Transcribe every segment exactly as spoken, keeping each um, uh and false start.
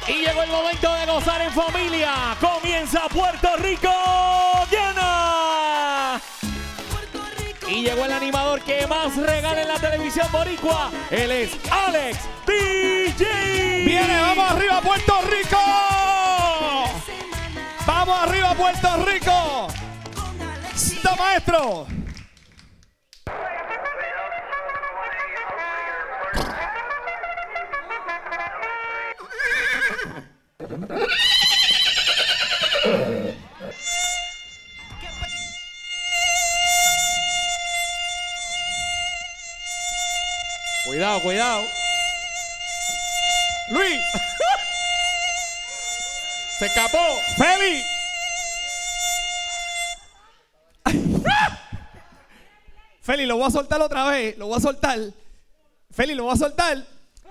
Y llegó el momento de gozar en familia. Comienza Puerto Rico llena. Y llegó el animador que más regala en la televisión boricua. Él es Alex D J. Viene, vamos arriba Puerto Rico. Vamos arriba Puerto Rico. ¡Está maestro! Cuidado, cuidado. Luis. Se escapó. Feli. Feli, lo voy a soltar otra vez. Lo voy a soltar. Feli, lo voy a soltar.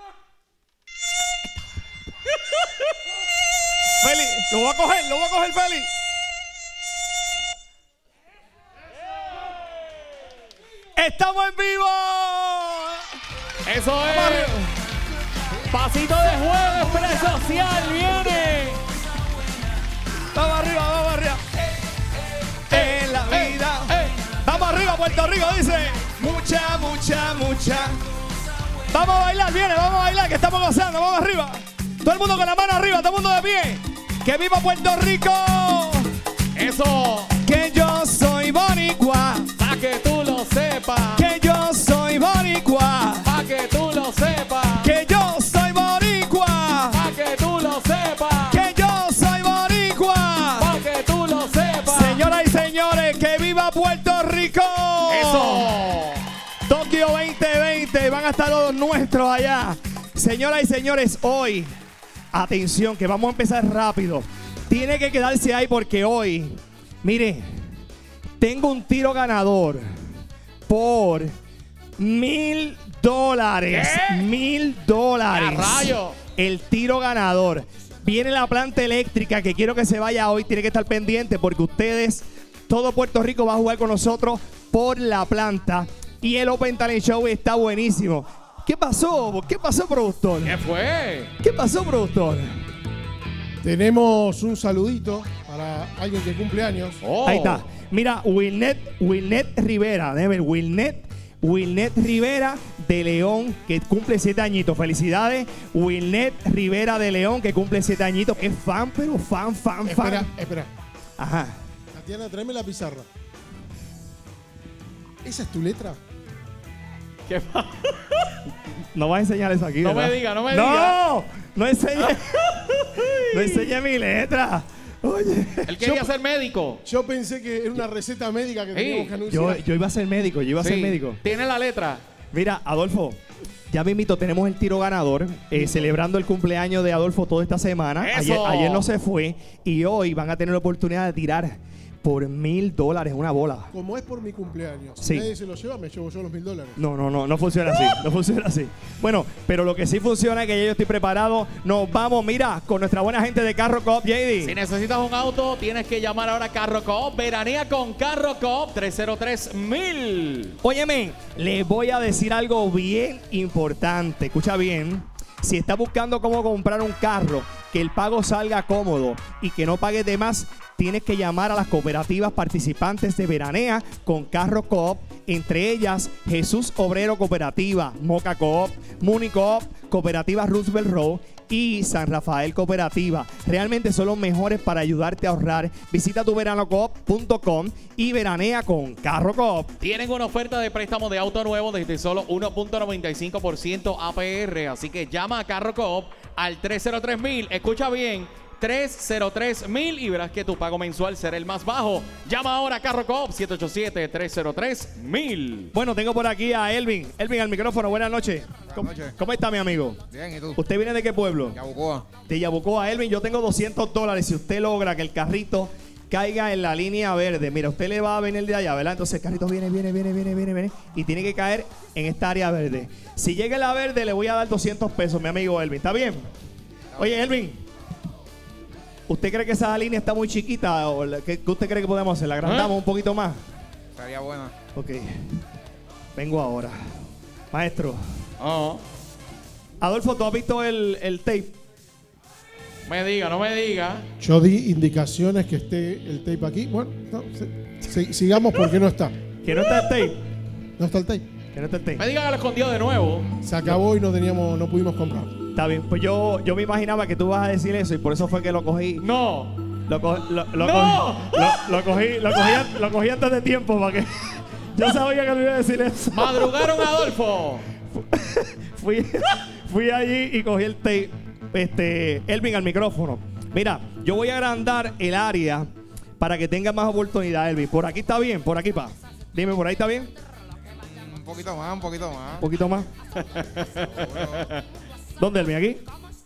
Feli, lo voy a coger, lo voy a coger, Feli. ¡Estamos en vivo! Eso es. Pasito de jueves presocial viene. Vamos arriba, vamos arriba. En la vida. Vamos arriba, Puerto Rico, dice. Mucha, mucha, mucha. Vamos a bailar, viene, vamos a bailar, que estamos gozando, vamos arriba. Todo el mundo con la mano arriba, todo el mundo de pie. ¡Que viva Puerto Rico! Eso. Que yo soy boricua. Pa' que tú lo sepas. Que yo soy boricua. Pa' que tú lo sepas. Que yo soy boricua. Pa' que tú lo sepas. Que yo soy boricua. Pa' que tú lo sepas. Señoras y señores, que viva Puerto Rico. Eso. Tokio veinte veinte, van a estar los nuestros allá. Señoras y señores, hoy, atención, que vamos a empezar rápido. Tiene que quedarse ahí porque hoy, mire, tengo un tiro ganador por mil dólares. ¿Qué? Mil dólares. ¡A rayo! El tiro ganador. Viene la planta eléctrica que quiero que se vaya hoy. Tiene que estar pendiente porque ustedes, todo Puerto Rico va a jugar con nosotros por la planta. Y el Open Talent Show está buenísimo. ¿Qué pasó? ¿Qué pasó, productor? ¿Qué fue? ¿Qué pasó, productor? Tenemos un saludito para alguien que cumple años. Oh. Ahí está. Mira, Wilnet, Wilnet Rivera. Déjame ver, Wilnet, Wilnet Rivera de León, que cumple siete añitos. Felicidades, Wilnet Rivera de León, que cumple siete añitos. Es fan, pero fan, fan, fan. Espera, espera. Ajá. Tatiana, tráeme la pizarra. ¿Esa es tu letra? ¿Qué pasa? No vas a enseñar eso aquí, No ¿verdad? me diga, no me no, diga. No, no enseñe. No enseñe mi letra. Oye. Él quería Yo- ser médico. Yo pensé que era una receta médica que Sí. teníamos que anunciar. Yo, yo iba a ser médico, yo iba a ser Sí. médico. Tiene la letra. Mira, Adolfo, ya mismito tenemos el tiro ganador, eh, celebrando el cumpleaños de Adolfo toda esta semana. ¡Eso! Ayer, ayer no se fue y hoy van a tener la oportunidad de tirar por mil dólares una bola. Como es por mi cumpleaños. Sí. Si nadie se lo lleva, me llevo yo los mil dólares. No, no, no, no funciona así, no funciona así. Bueno, pero lo que sí funciona es que ya yo estoy preparado. Nos vamos, mira, con nuestra buena gente de Carro Coop, J D. Si necesitas un auto, tienes que llamar ahora a Carro Coop. Veranea con Carro Coop tres cero tres mil. Óyeme, les voy a decir algo bien importante. Escucha bien. Si estás buscando cómo comprar un carro, que el pago salga cómodo y que no pagues de más, tienes que llamar a las cooperativas participantes de Veranea con Carro Coop, entre ellas Jesús Obrero Cooperativa, Moca Coop, Muni Coop, Cooperativa Roosevelt Road y San Rafael Cooperativa. Realmente son los mejores para ayudarte a ahorrar. Visita tu verano coop punto com y veranea con Carro Coop. Tienen una oferta de préstamo de auto nuevo desde solo uno punto noventa y cinco por ciento A P R. Así que llama a Carro Coop al tres cero tres mil. Escucha bien. tres cero tres mil y verás que tu pago mensual será el más bajo. Llama ahora a Carro Coop siete ocho siete, tres cero tres mil. Bueno, tengo por aquí a Elvin. Elvin, al micrófono. Buenas noches. ¿Cómo, noches. ¿Cómo está, mi amigo? Bien, ¿y tú? ¿Usted viene de qué pueblo? Yabucoa. De Yabucoa. Elvin, yo tengo doscientos dólares. Si usted logra que el carrito caiga en la línea verde. Mira, usted le va a venir de allá, ¿verdad? Entonces el carrito viene, viene, viene, viene, viene, viene. Y tiene que caer en esta área verde. Si llega en la verde, le voy a dar doscientos pesos, mi amigo Elvin. ¿Está bien? Oye, Elvin. ¿Usted cree que esa línea está muy chiquita? ¿O la- ¿Qué, qué usted cree que podemos hacer? ¿La agrandamos ¿Eh? un poquito más? Estaría buena. Ok. Vengo ahora. Maestro. Oh. Adolfo, ¿tú has visto el, el tape? Me diga, no me diga. Yo di indicaciones que esté el tape aquí. Bueno, no, si- si- sigamos porque no está. Que no está el tape. No está el tape. Que no está el tape. Me diga que lo escondió de nuevo. Se acabó y no teníamos, no pudimos comprar. Está bien, pues yo, yo me imaginaba que tú vas a decir eso y por eso fue que lo cogí. No. Lo, co- lo, lo, ¡No! cogí, lo, lo cogí, lo cogí, an- lo cogí antes de tiempo para que yo sabía que me iba a decir eso. Madrugaron, Adolfo. Fui, fui allí y cogí el tape. Este, Elvin al micrófono. Mira, yo voy a agrandar el área para que tenga más oportunidad, Elvin. Por aquí está bien, por aquí pa. Dime, por ahí está bien. Un poquito más, un poquito más. Un poquito más. ¿Dónde, Elvin? Aquí.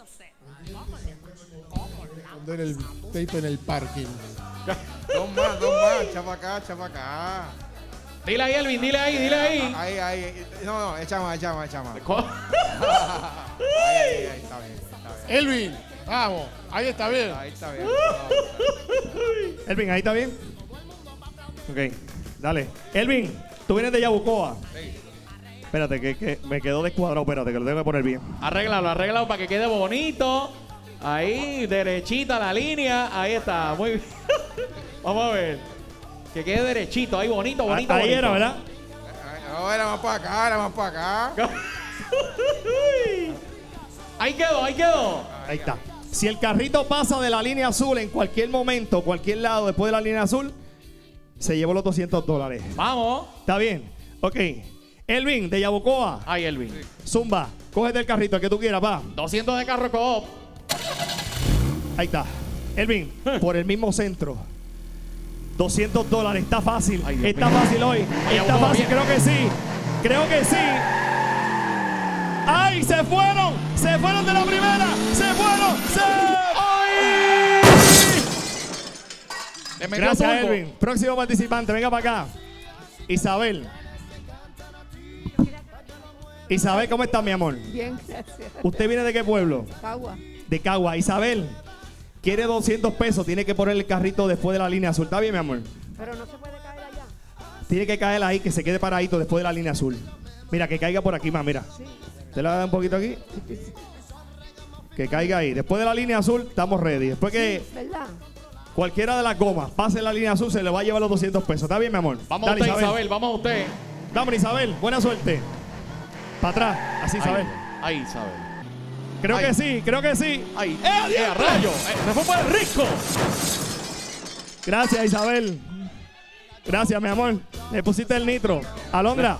Poner el tape en el parking. Dos más, dos más. Chapa acá, chapa acá. Dile ahí, Elvin, dile ahí, dile ahí. Ahí, ahí. No, no, echa más, echa más, echa más. Co- Ahí, ahí, ahí, está bien, está bien. Elvin, vamos, ahí está bien. Ahí está bien. Elvin, ahí está bien. Ok, dale. Elvin, tú vienes de Yabucoa. Sí. Espérate, que, que me quedó descuadrado. Espérate, que lo tengo que poner bien. Arréglalo, arréglalo para que quede bonito. Ahí, derechita la línea. Ahí está, muy bien. Vamos a ver. Que quede derechito, ahí bonito, bonito, Ahí bonito. era, ¿verdad? No, era más para acá, era más para acá. Ahí quedó, ahí quedó. Ahí está. Si el carrito pasa de la línea azul en cualquier momento, cualquier lado después de la línea azul, se llevó los doscientos dólares. Vamos. ¿Está bien? Ok. Elvin, de Yabucoa. Ahí, Elvin. Zumba, cógete el carrito, el que tú quieras, va. doscientos de carro co-op. Ahí está. Elvin, por el mismo centro. doscientos dólares, está fácil. Ay, Dios está mío. fácil hoy. Ay, está Yabucoa, fácil, bien. creo que sí. Creo que sí. ¡Ay, se fueron! ¡Se fueron de la primera! ¡Se fueron! ¡Se! ¡Ay! Le metió Gracias, turbo. Elvin. Próximo participante, venga para acá. Isabel. Isabel, ¿cómo está, mi amor? Bien, gracias. ¿Usted viene de qué pueblo? Cagua. De Cagua. Isabel, quiere doscientos pesos. Tiene que poner el carrito después de la línea azul. ¿Está bien, mi amor? Pero no se puede caer allá. Tiene que caer ahí, que se quede paradito después de la línea azul. Mira, que caiga por aquí más, mira. Sí. ¿Te la da un poquito aquí? Que caiga ahí. Después de la línea azul, estamos ready. Después que ¿Verdad? cualquiera de las gomas pase la línea azul, se le va a llevar los doscientos pesos. ¿Está bien, mi amor? Vamos a Dale, usted, Isabel. Vamos a usted. Dame, Isabel. Buena suerte. Para atrás. Así, Isabel. Ahí, ahí, Isabel. Creo Ay. que sí, creo que sí. Ahí. ¡Eh, ¡Eh, adiós! a rayo! Eh, ¡Se fue por el risco! Gracias, Isabel. Gracias, mi amor. Le pusiste el nitro. Alondra.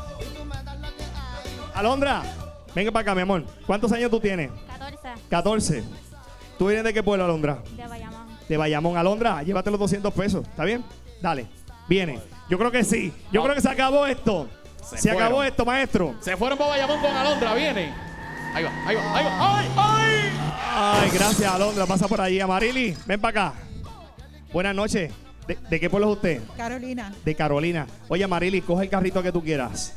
Alondra. Venga para acá, mi amor. ¿Cuántos años tú tienes? catorce catorce. ¿Tú vienes de qué pueblo, Alondra? de Bayamón. De Bayamón. Alondra, llévate los doscientos pesos. ¿Está bien? Dale. Viene. Yo creo que sí. Yo No. creo que se acabó esto. Se Se, acabó fueron. esto, maestro. Se fueron para Bayamón con Alondra. Viene. Ahí va, ahí va, ahí va. ¡Ay, ay! Ay, gracias, Alondra. Pasa por ahí. Amarili, ven para acá. Buenas noches. ¿De, de qué pueblo es usted? Carolina, De Carolina. Oye, Amarili, coge el carrito que tú quieras.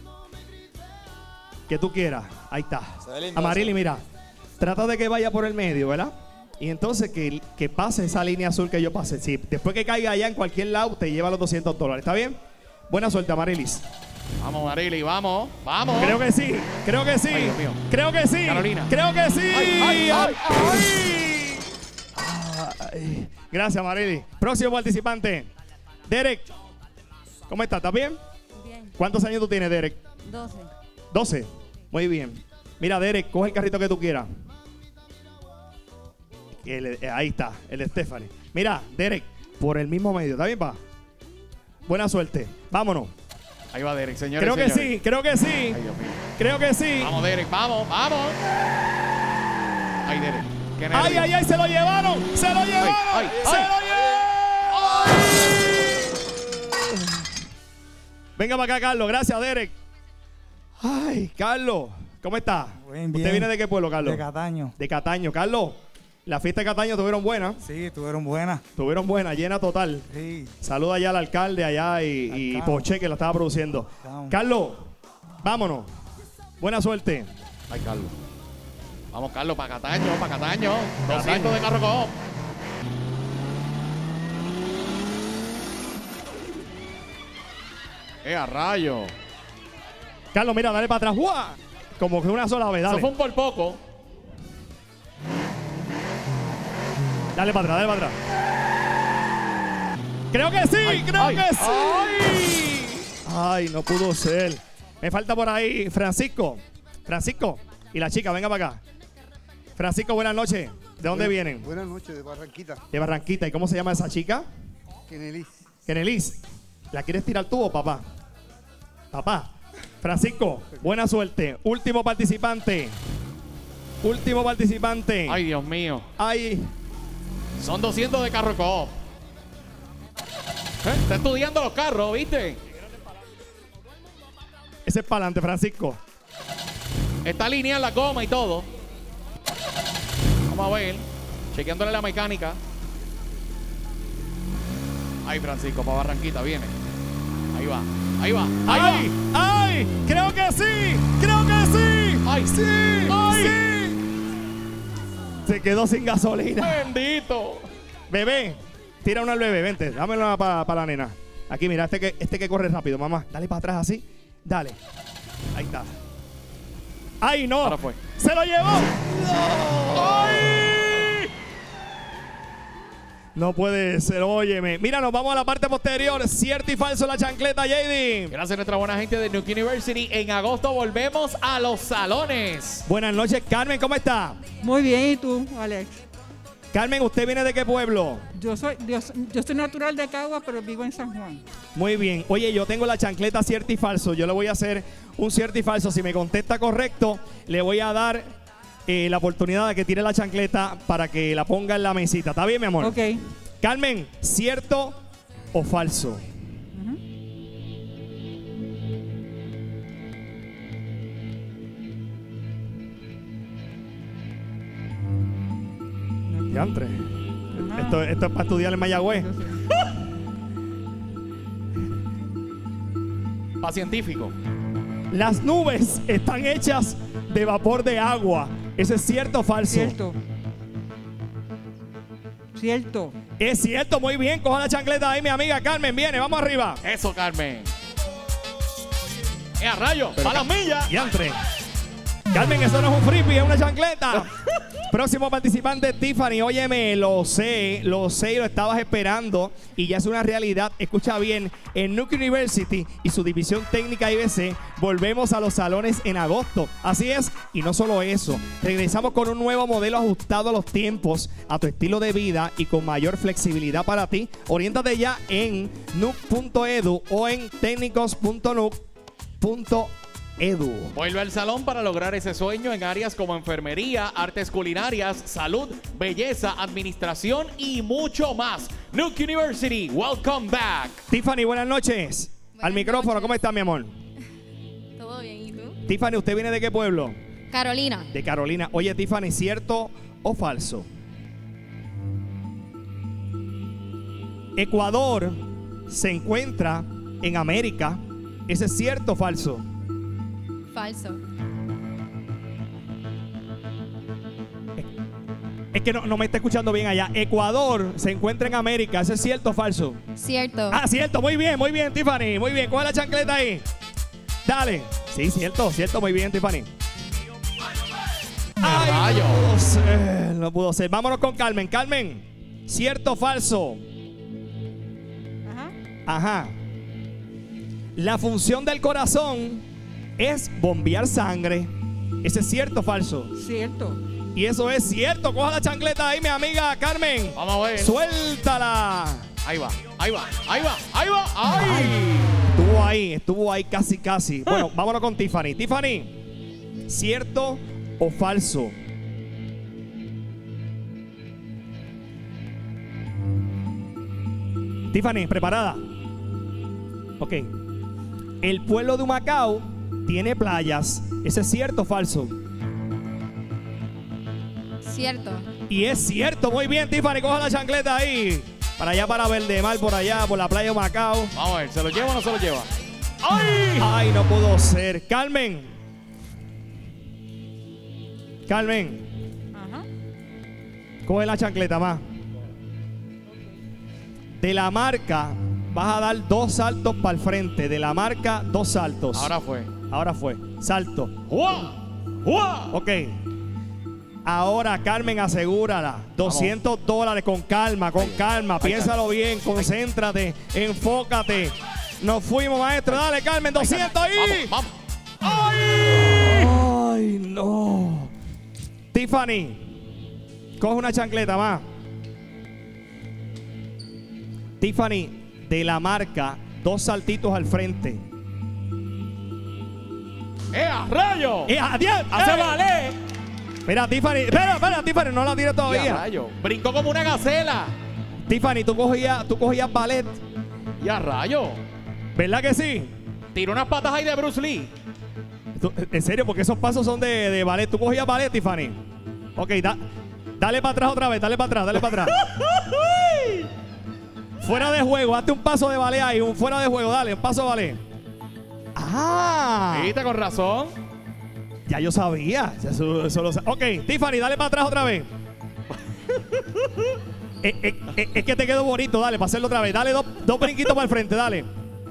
Que tú quieras. Ahí está. Se ve lindo Amarili, eso. mira. Trata de que vaya por el medio, ¿verdad? Y entonces que, que pase esa línea azul que yo pase. Si después que caiga allá en cualquier lado, te lleva los doscientos dólares. ¿Está bien? Buena suerte, Amarilis. Vamos, Marily, vamos. Vamos. Creo que sí. Creo que sí. Ay, Dios mío. Creo que sí. Carolina. Creo que sí. Ay, ay, ay, ay. Ay. Gracias, Amarili. Próximo participante. Derek. ¿Cómo estás? ¿Estás bien? Bien. ¿Cuántos años tú tienes, Derek? doce. doce. Muy bien. Mira, Derek, coge el carrito que tú quieras. El- eh, ahí está, el de Stephanie. Mira, Derek, por el mismo medio. ¿Está bien, pa? Buena suerte. Vámonos. Ahí va Derek, señores. Creo que señores. sí, creo que sí. Ay, Dios mío. Creo que sí. Vamos, Derek, vamos, vamos. Ay, Derek. Qué Ay, nervio. ay, ay, se lo llevaron. Se lo llevaron. ay, se ay. lo llevaron. Venga para acá, Carlos. Gracias, Derek. Ay, Carlos. ¿Cómo está? Bien, ¿Usted bien. viene de qué pueblo, Carlos? De Cataño. De Cataño. Carlos, la fiesta de Cataño tuvieron buena. Sí, estuvieron buenas. Tuvieron buena, llena total. Sí. Saluda allá al alcalde allá y, y Alcalde. Poche que la estaba produciendo. Vamos. Carlos, vámonos. Buena suerte. Ay, Carlos. Vamos, Carlos, para Cataño, para Cataño. doscientos de carro co-op. ¡Eh, a rayo! Carlos, mira, dale para atrás. ¡Guau! Como que una sola vez, Eso dale. fue un por poco. Dale para atrás, dale para atrás. Creo que sí, Ay, creo ay, que sí. Ay, no pudo ser. Me falta por ahí Francisco. Francisco y la chica, venga para acá. Francisco, buenas noches. ¿De dónde Buenas- vienen? Buenas noches, de Barranquita. De Barranquita. ¿Y cómo se llama esa chica? Kenelis. Kenelis. ¿La quieres tirar tú o papá? Papá. Francisco, buena suerte. Último participante. Último participante. Ay, Dios mío. Ay. Son doscientos de carro co-op. ¿Eh? Está estudiando los carros, ¿viste? Ese es para adelante, Francisco. Está alineada la goma y todo. Vamos a ver. Chequeándole la mecánica. Ay, Francisco, para Barranquita, viene. Ahí va, ahí va, ahí ¡Ay! ¡Ay! ¡Creo que sí! ¡Creo que sí! va. ¡Ay, ¡Sí! ¡Ay! ¡Sí! Se quedó sin gasolina. ¡Bendito! Bebé, tira una al bebé, vente, dámela para la nena. Aquí, mira, este que, este que corre rápido, mamá. Dale para atrás así. Dale. Ahí está. ¡Ay, no! Ahora fue. ¡Se lo llevó! ¡Ay! No puede ser, óyeme. Mira, nos vamos a la parte posterior. Cierto y falso la chancleta, J D. Gracias a nuestra buena gente de Nuke University. En agosto volvemos a los salones. Buenas noches, Carmen, ¿cómo está? Muy bien, ¿y tú, Alex? Carmen, ¿usted viene de qué pueblo? Yo soy, yo, yo soy natural de Cagua, pero vivo en San Juan. Muy bien. Oye, yo tengo la chancleta cierto y falso. Yo le voy a hacer un cierto y falso. Si me contesta correcto, le voy a dar eh, la oportunidad de que tire la chancleta para que la ponga en la mesita. ¿Está bien, mi amor? Ok. Carmen, ¿cierto o falso? Diantre. Ajá. Esto, esto es para estudiar en Mayagüez. Yo sé. Pa' científico. Las nubes están hechas de vapor de agua. ¿Eso es cierto o falso? Cierto. Cierto. Es cierto, muy bien. Coja la chancleta ahí, mi amiga Carmen. Viene, vamos arriba. Eso, Carmen. ¡Eh, a rayo! ¡Pa' las millas! Diantre. Carmen, eso no es un frisbee, es una chancleta. Próximo participante, Tiffany. Óyeme, lo sé, lo sé y lo estabas esperando. Y ya es una realidad. Escucha bien, en Nuke University y su división técnica I B C, volvemos a los salones en agosto. Así es, y no solo eso. Regresamos con un nuevo modelo ajustado a los tiempos, a tu estilo de vida y con mayor flexibilidad para ti. Oriéntate ya en nuke punto edu o en técnicos punto nuke punto edu. Vuelve al salón para lograr ese sueño en áreas como enfermería, artes culinarias, salud, belleza, administración y mucho más. Nuke University, welcome back. Tiffany, buenas noches. Buenas Al micrófono, noches. ¿cómo está, mi amor? Todo bien, ¿y tú? Tiffany, ¿usted viene de qué pueblo? Carolina. De Carolina. Oye, Tiffany, ¿cierto o falso? Ecuador se encuentra en América. ¿Ese es cierto o falso? Falso. Es que no, no me está escuchando bien allá. Ecuador se encuentra en América. ¿Ese es cierto o falso? Cierto. Ah, cierto. Muy bien, muy bien, Tiffany. Muy bien. Coge la chancleta ahí. Dale. Sí, cierto, cierto. Muy bien, Tiffany. Ay, rayo! no pudo ser, no pudo ser. Vámonos con Carmen. Carmen, ¿cierto o falso? Ajá. Ajá. La función del corazón es bombear sangre. ¿Ese es cierto o falso? Cierto. Y eso es cierto. Coja la chancleta ahí, mi amiga Carmen. Vamos a ver. Suéltala. Ahí va, ahí va, ahí va, ahí va. ¡Ay! Estuvo ahí, estuvo ahí casi, casi. Bueno, vámonos con Tiffany. Tiffany, ¿cierto o falso? Tiffany, ¿preparada? Ok. El pueblo de Humacao tiene playas. ¿Ese es cierto o falso? Cierto. Y es cierto, muy bien, Tiffany, coja la chancleta ahí. Para allá, para Verdemar, por allá, por la playa de Humacao. Vamos a ver, ¿se lo lleva o no se lo lleva? ¡Ay! ¡Ay, no pudo ser! Carmen. Carmen, Ajá. coge la chancleta más. De la marca, vas a dar dos saltos para el frente. De la marca, dos saltos. Ahora fue. Ahora fue. Salto. ¡Juá! ¡Juá! Ok. Ahora, Carmen, asegúrala. doscientos dólares con calma, con calma. Piénsalo bien, concéntrate, enfócate. Nos fuimos, maestro. Dale, Carmen, doscientos ahí. Vamos, vamos. ¡Ay! ¡Ay, no! Tiffany, coge una chancleta más. Tiffany, de la marca, dos saltitos al frente. ¡Eh, a rayo! ¡Eh, adiós! ¡Hace ¡Eh! vale! Espera, Tiffany, espera, espera, Tiffany, no la tires ¡Eh, a todavía. rayo! Brincó como una gacela. Tiffany, tú cogías, tú cogías ballet, ¡Y a rayo! ¿verdad que sí? Tiró unas patas ahí de Bruce Lee. Tú- en serio, porque esos pasos son de, de ballet. ¿Tú cogías ballet, Tiffany? Ok, da- dale para atrás otra vez, dale para atrás, dale para atrás. Fuera de juego, hazte un paso de ballet ahí, un fuera de juego, dale, un paso de ballet. Ah, ¿Viste? Con razón. ya yo sabía. Ya eso- eso lo sa- ok, Tiffany, dale para atrás otra vez. Eh, eh, eh, es que te quedó bonito, dale, para hacerlo otra vez. Dale dos, dos brinquitos para el frente, dale.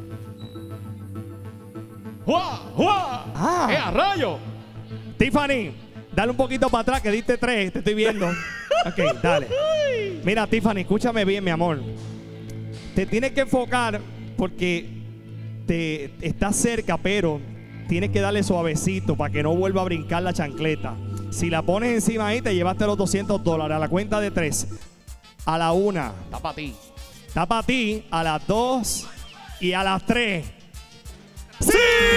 ¡Juá! ¡Juá! Ah. ¡Eh, a rayo! Tiffany, dale un poquito para atrás, que diste tres, te estoy viendo. Ok, dale. Mira, Tiffany, escúchame bien, mi amor. Te tienes que enfocar porque te estás cerca, pero tienes que darle suavecito para que no vuelva a brincar la chancleta. Si la pones encima ahí, te llevaste los doscientos dólares a la cuenta de tres. A la una. Está para ti. Está para ti. A las dos. Y a las tres. ¡Sí!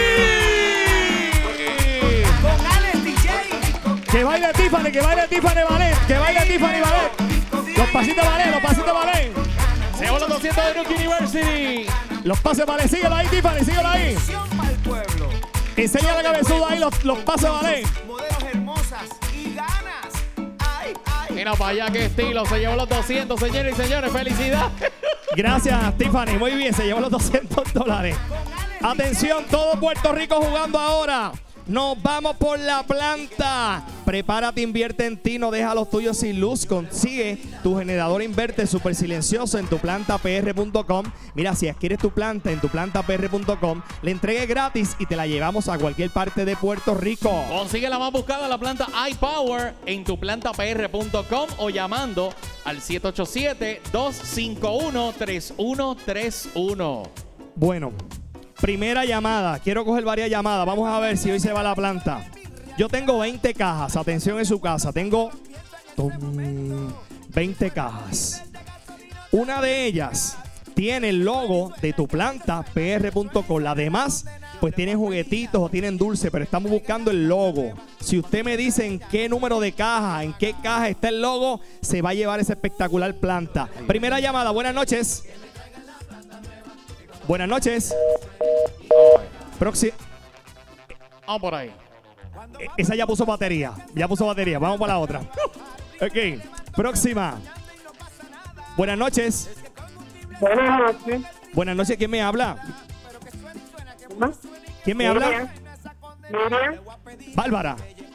Con Alex D J. Que baile Tiffany, que baile Tiffany Ballet. Que baile Tiffany Ballet. Los pasitos ballet, los pasitos ballet. Se llevó los doscientos de Nuke University. Los pases ballet. Síguelo ahí, Tiffany, síguelo ahí. Para el pueblo. Enseña la cabezuda ahí los, los pases ballet. Modelos hermosas y ganas. Ay, ay. Mira para allá qué estilo. Se llevó los doscientos, señores y señores. ¡Felicidades! Gracias, Tiffany. Muy bien, se llevó los doscientos dólares. Atención, todo Puerto Rico jugando ahora. Nos vamos por la planta. Prepárate, invierte en ti, no deja los tuyos sin luz. Consigue tu generador inverter súper silencioso en tu planta p r punto com. Mira, si adquieres tu planta en tu planta p r punto com, le entregues gratis y te la llevamos a cualquier parte de Puerto Rico. Consigue la más buscada, la planta iPower, en tu planta p r punto com o llamando al siete ocho siete, dos cinco uno, tres uno tres uno. Bueno, primera llamada. Quiero coger varias llamadas. Vamos a ver si hoy se va a la planta. Yo tengo veinte cajas. Atención en su casa. Tengo tum, veinte cajas. Una de ellas tiene el logo de tu planta p r punto com. Las demás pues tienen juguetitos o tienen dulce, pero estamos buscando el logo. Si usted me dice en qué número de caja, en qué caja está el logo, se va a llevar esa espectacular planta. Primera llamada. Buenas noches. Buenas noches. Próxima. Vamos por ahí. Esa ya puso batería. Ya puso batería. Vamos para la otra. Ok. Próxima. Buenas noches. Buenas noches. Buenas noches. ¿Quién me habla? ¿Más? ¿Quién me habla? Miriam. Bárbara.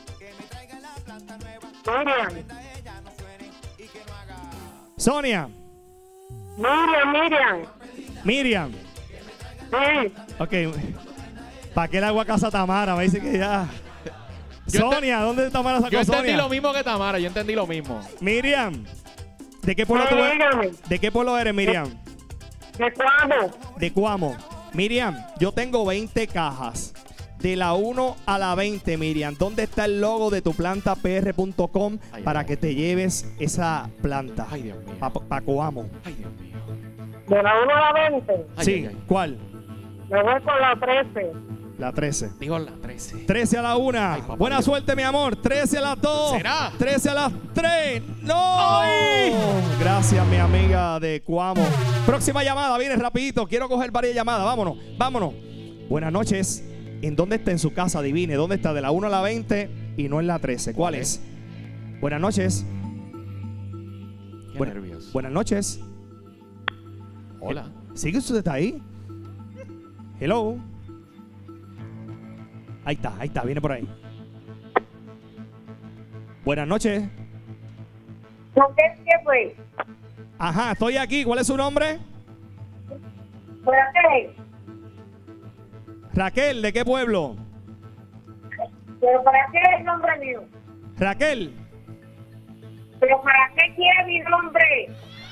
Miriam. Sonia. Miriam, Miriam. Miriam. Sí. Ok. ¿Para qué le hago a casa a Tamara? Me dice que ya. Yo Sonia, ¿dónde Tamara sacó Yo entendí Sonia? lo mismo que Tamara, yo entendí lo mismo. Miriam. ¿De qué pueblo Sí, tú eres? dígame. ¿De qué pueblo eres, Miriam? ¿De cuándo? De Cuamo. Miriam, yo tengo veinte cajas. De la uno a la veinte, Miriam. ¿Dónde está el logo de tu planta p r punto com Ay, para ay, que te lleves esa planta? Ay, Dios mío. Para pa Coamo. Ay, Dios mío. De la uno a la veinte. Ay, Sí, ay, ay. ¿cuál? Me voy con la trece. La trece. Digo la trece. trece a la una. Ay, papá Buena Dios. suerte, mi amor. trece a las dos. ¿Será? trece a las tres. ¡No! Gracias, mi amiga de Cuamo. Próxima llamada, viene rapidito. Quiero coger varias llamadas. Vámonos, vámonos. Buenas noches. ¿En dónde está en su casa? Adivine. ¿Dónde está? De la uno a la veinte y no en la trece. ¿Cuál ¿Cuál es? Buenas noches. Qué Buena- nervios. Buenas noches. Hola. ¿Sigue usted está ahí? Hello. Ahí está, ahí está, viene por ahí. Buenas noches. ¿Con qué qué fue? Ajá, estoy aquí. ¿Cuál es su nombre? ¿Por qué? Raquel, ¿de qué pueblo? ¿Pero para qué es el nombre mío? Raquel, ¿Pero para qué quiere mi nombre?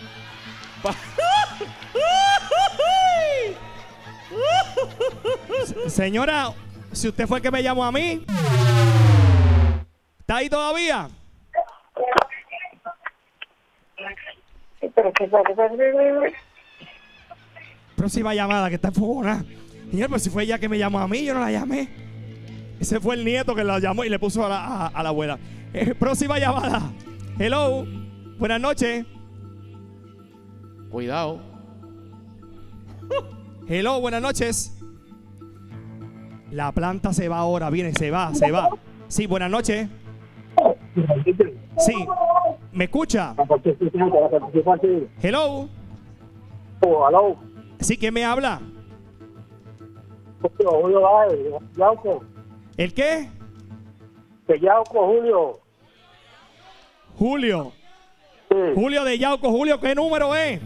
Señora, si usted fue el que me llamó a mí, ¿está ahí todavía? Pero que Próxima llamada, que está enfogona. Señor, pues si fue ella que me llamó a mí, yo no la llamé. Ese fue el nieto que la llamó y le puso a la, a, a la abuela. Eh, próxima llamada. Hello. Buenas noches. Cuidado. Hello, buenas noches. La planta se va ahora, viene, se va, se va. Sí, buenas noches. Sí. ¿Me escucha? Hello. Oh, aló. Sí, ¿quién me habla? Julio Báez, Yauco. ¿El qué? De Yauco, Julio. Julio. Sí. Julio de Yauco. Julio, ¿qué número es?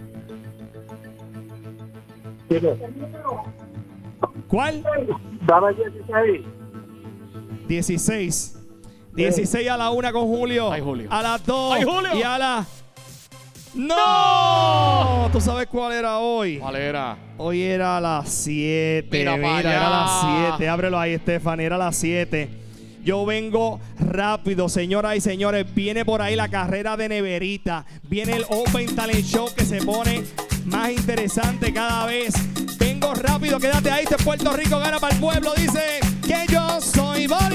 ¿Cuál? Dame dieciséis. dieciséis. dieciséis a la una con Julio. Ay, Julio. A las dos. Ay, Julio. Y a la... ¡No! ¿Tú sabes cuál era hoy? ¿Cuál era? Hoy era a las siete. Mira Mira, pa' allá. era a las siete. Ábrelo ahí, Stephanie. Era a las siete. Yo vengo rápido, señoras y señores. Viene por ahí la carrera de neverita. Viene el Open Talent Show que se pone más interesante cada vez. Vengo rápido, quédate ahí. Este Puerto Rico gana para el pueblo. Dice que yo soy Boy.